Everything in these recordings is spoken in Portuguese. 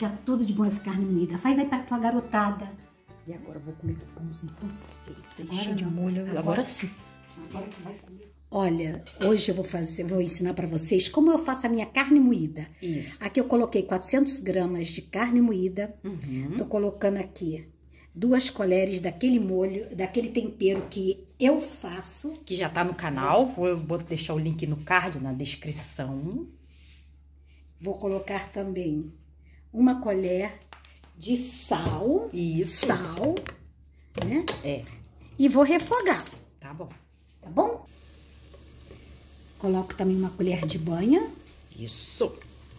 Fica tudo de bom essa carne moída. Faz aí pra tua garotada. E agora eu vou comer com pãozinho francês. Cheio de molho. Agora sim. Agora tu vai comer. Olha, hoje eu vou ensinar pra vocês como eu faço a minha carne moída. Isso. Aqui eu coloquei 400 gramas de carne moída. Tô colocando aqui 2 colheres daquele molho, daquele tempero que eu faço. Que já tá no canal. Eu vou deixar o link no card, na descrição. Vou colocar também 1 colher de sal. Isso. Sal, né? É. E vou refogar. Tá bom. Tá bom? Coloco também 1 colher de banha. Isso.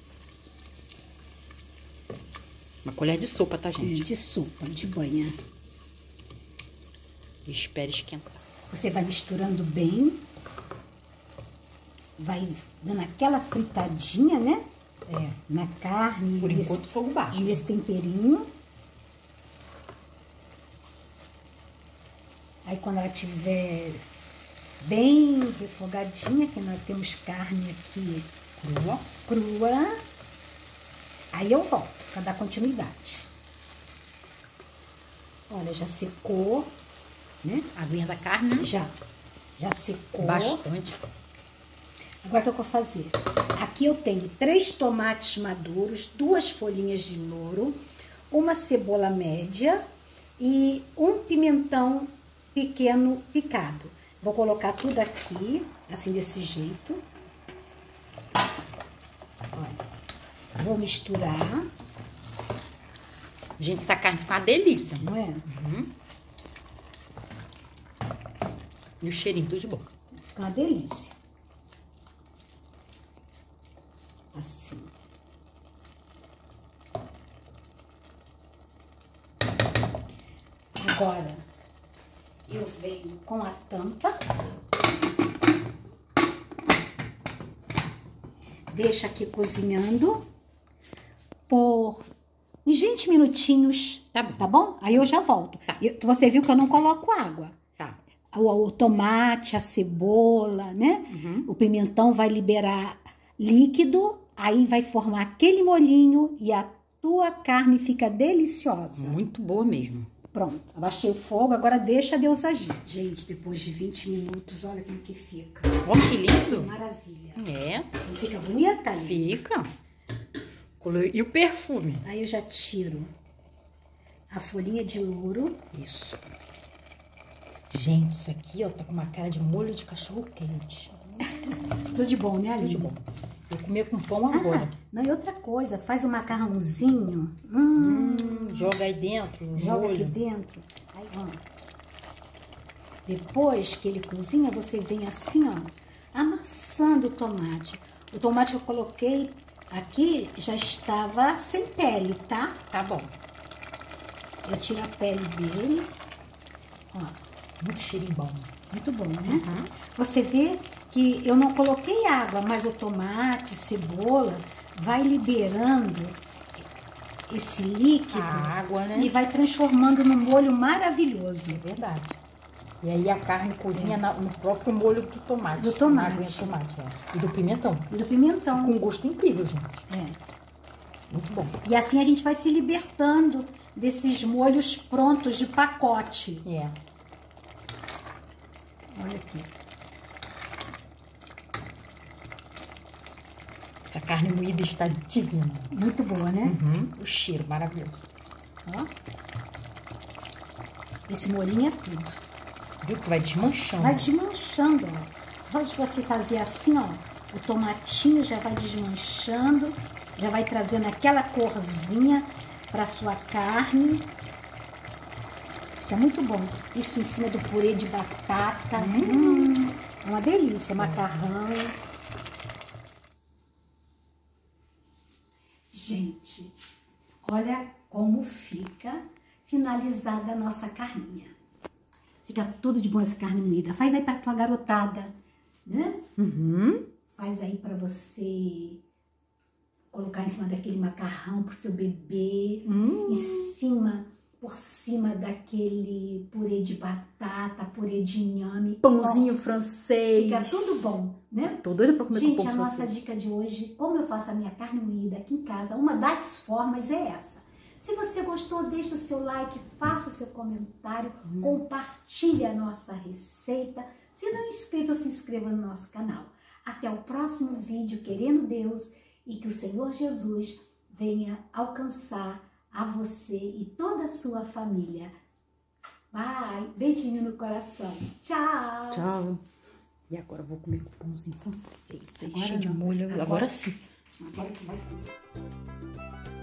1 colher de sopa, tá, gente? De sopa, de banha. Espere esquentar. Você vai misturando bem. Vai dando aquela fritadinha, né? É. Na carne. Por enquanto, fogo baixo. Nesse temperinho. Aí, quando ela tiver bem refogadinha, que nós temos carne aqui crua, aí eu volto para dar continuidade. Olha, já secou, né? A aguinha da carne, né? Já secou. Bastante. Agora o que eu vou fazer? Aqui eu tenho 3 tomates maduros, 2 folhinhas de louro, 1 cebola média e 1 pimentão pequeno picado. Vou colocar tudo aqui, assim, desse jeito. Olha, vou misturar. Gente, essa carne fica uma delícia. Não é? E o cheirinho tudo de boca. Fica uma delícia. Assim. Agora, eu venho com a tampa. Deixo aqui cozinhando por uns 20 minutinhos, tá bom? Aí eu já volto. Tá. Você viu que eu não coloco água. Tá. O tomate, a cebola, né? O pimentão vai liberar líquido, aí vai formar aquele molhinho e a tua carne fica deliciosa. Muito boa mesmo. Pronto, abaixei o fogo, agora deixa Deus agir. Gente, depois de 20 minutos, olha como que fica. Olha que lindo. Maravilha. É. Não fica bonita aí? Fica. E o perfume? Aí eu já tiro a folhinha de louro. Isso. Gente, isso aqui, ó, tá com uma cara de molho de cachorro quente. Tudo de bom, né, Aline? Tudo de bom. Vou comer com pão agora. Não, e outra coisa, faz um macarrãozinho. Joga aí dentro. Joga aqui dentro. Aí, ó. Depois que ele cozinha, você vem assim, ó, amassando o tomate. O tomate que eu coloquei aqui já estava sem pele, tá? Tá bom. Eu tiro a pele dele. Ó, muito cheirinho bom. Muito bom, né? Você vê que eu não coloquei água, mas o tomate, cebola, vai liberando esse líquido. A água, né? E vai transformando num molho maravilhoso. É verdade. E aí a carne cozinha no próprio molho do tomate. Do tomate. Na aguinha de tomate, E do pimentão. E do pimentão. Com um gosto incrível, gente. Muito bom. E assim a gente vai se libertando desses molhos prontos de pacote. Olha aqui. Essa carne moída está divina. Muito boa, né? O cheiro maravilhoso. Ó. Esse molhinho é tudo. Viu que vai desmanchando? Vai desmanchando, ó. Só de você fazer assim, ó, o tomatinho já vai desmanchando, já vai trazendo aquela corzinha para sua carne. Fica muito bom. Isso em cima do purê de batata. É uma delícia, macarrão. Gente, olha como fica finalizada a nossa carninha. Fica tudo de bom essa carne moída. Faz aí pra tua garotada, né? Faz aí pra você colocar em cima daquele macarrão pro seu bebê. Em cima, por por cima daquele purê de batata, purê de inhame. Pãozinho francês. Fica tudo bom, né? Tô doida pra comer com pão Gente, a francês. nossa dica de hoje, como eu faço a minha carne moída aqui em casa, uma das formas é essa. Se você gostou, deixa o seu like, faça o seu comentário, compartilhe a nossa receita. Se não é inscrito, se inscreva no nosso canal. Até o próximo vídeo, querendo Deus, e que o Senhor Jesus venha alcançar a você e toda a sua família. Bye! Beijinho no coração. Tchau! Tchau. E agora eu vou comer com pãozinho francês. Agora Cheio de não. molho. Agora sim. Agora que vai comer.